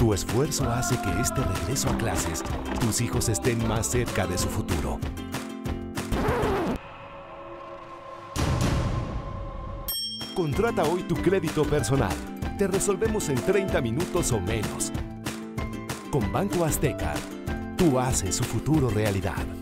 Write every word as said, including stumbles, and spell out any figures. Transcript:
Tu esfuerzo hace que este regreso a clases, tus hijos estén más cerca de su futuro. Contrata hoy tu crédito personal. Te resolvemos en treinta minutos o menos. Con Banco Azteca, tú haces su futuro realidad.